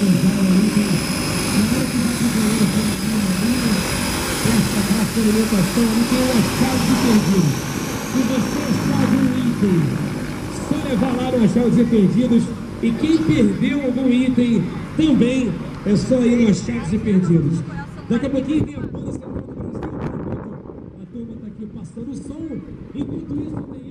alimentação ali tem uma chave de perdidos. Se você sabe um item, só levar lá no Achados e Perdidos. E quem perdeu algum item também é só ir no Achados e Perdidos. Daqui a pouquinho tem a banda central do Brasil. A turma está aqui passando o som. Enquanto isso tem